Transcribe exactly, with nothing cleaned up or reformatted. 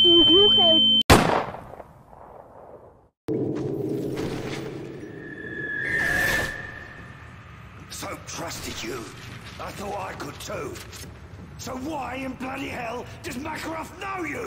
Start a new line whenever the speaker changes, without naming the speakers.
If you hate...
Soap trusted you. I thought I could too. So why in bloody hell does Makarov know you?